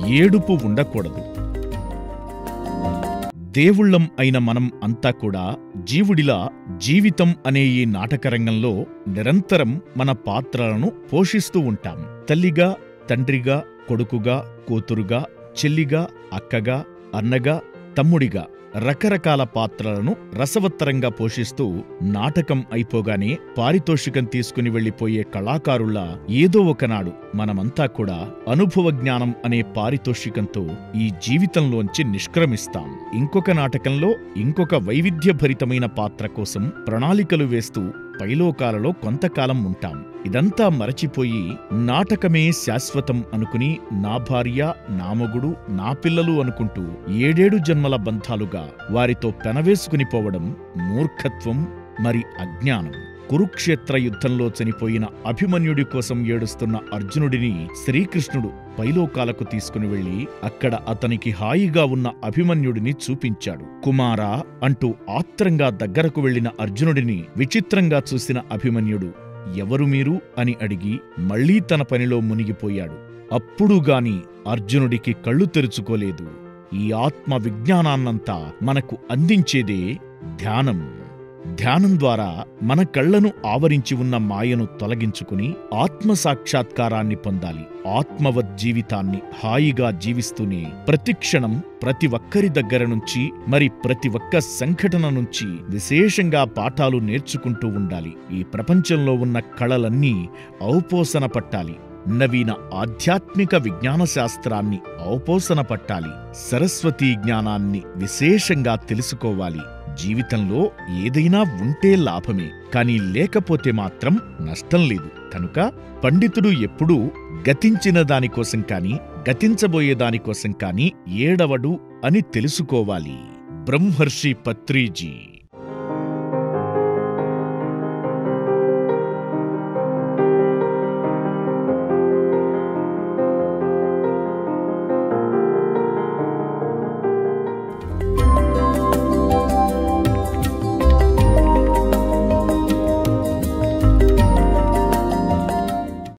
ఏడుపు ఉండకూడదు. దేవుళ్ళం అయిన మనం అంతా కూడా జీవుడిలా జీవితం అనే ఈ నాటకరంగంలో నిరంతరం మన పాత్రలను పోషిస్తూ ఉంటాం. తల్లిగా, తండ్రిగా, కొడుకుగా, కూతురుగా, చెల్లిగా, అక్కగా, అన్నగా, తమ్ముడిగా రకరకాల పాత్రలను రసవత్తరంగా పోషిస్తూ నాటకం అయిపోగానే పారితోషికం తీసుకుని వెళ్లిపోయే కళాకారుల్లా ఏదో ఒకనాడు మనమంతా కూడా అనుభవ జ్ఞానం అనే పారితోషికంతో ఈ జీవితంలోంచి నిష్క్రమిస్తాం. ఇంకొక నాటకంలో ఇంకొక వైవిధ్యభరితమైన పాత్ర కోసం ప్రణాళికలు వేస్తూ పైలోకాలలో కొంతకాలం ఉంటాం. ఇదంతా మరచిపోయి నాటకమే శాశ్వతం అనుకుని నా భార్య, నా మొగుడు, నా పిల్లలు అనుకుంటూ 7 జన్మల బంధాలుగా వారితో పెనవేసుకుని పోవడం మూర్ఖత్వం, మరి అజ్ఞానం. కురుక్షేత్ర యుద్ధంలో చనిపోయిన అభిమన్యుడి కోసం ఏడుస్తున్న అర్జునుడిని శ్రీకృష్ణుడు పైలోకాలకు తీసుకుని వెళ్లి అక్కడ అతనికి హాయిగా ఉన్న అభిమన్యుడిని చూపించాడు. కుమారా అంటూ ఆత్రంగా దగ్గరకు వెళ్లిన అర్జునుడిని విచిత్రంగా చూసిన అభిమన్యుడు ఎవరు మీరు అని అడిగి మళ్లీ తన పనిలో మునిగిపోయాడు. అప్పుడుగాని అర్జునుడికి కళ్ళు తెరుచుకోలేదు. ఈ ఆత్మ విజ్ఞానాన్నంతా మనకు అందించేదే ధ్యానం. ధ్యానం ద్వారా మన కళ్లను ఆవరించి ఉన్న మాయను తొలగించుకుని ఆత్మసాక్షాత్కారాన్ని పొందాలి. ఆత్మవజ్జీవితాన్ని హాయిగా జీవిస్తూనే ప్రతిక్షణం ప్రతి ఒక్కరి దగ్గర నుంచి, మరి ప్రతి ఒక్క సంఘటన నుంచి విశేషంగా పాఠాలు నేర్చుకుంటూ ఉండాలి. ఈ ప్రపంచంలో ఉన్న కళలన్నీ ఔపోసన పట్టాలి. నవీన ఆధ్యాత్మిక విజ్ఞాన శాస్త్రాన్ని ఔపోసన పట్టాలి. సరస్వతీ జ్ఞానాన్ని విశేషంగా తెలుసుకోవాలి. జీవితంలో ఏదైనా ఉంటే లాభమే, కాని లేకపోతే మాత్రం నష్టం లేదు. కనుక పండితుడు ఎప్పుడూ గతించిన దానికోసం కాని, గతించబోయే దానికోసం కాని ఏడవడు అని తెలుసుకోవాలి. బ్రహ్మర్షి పత్రిజీ.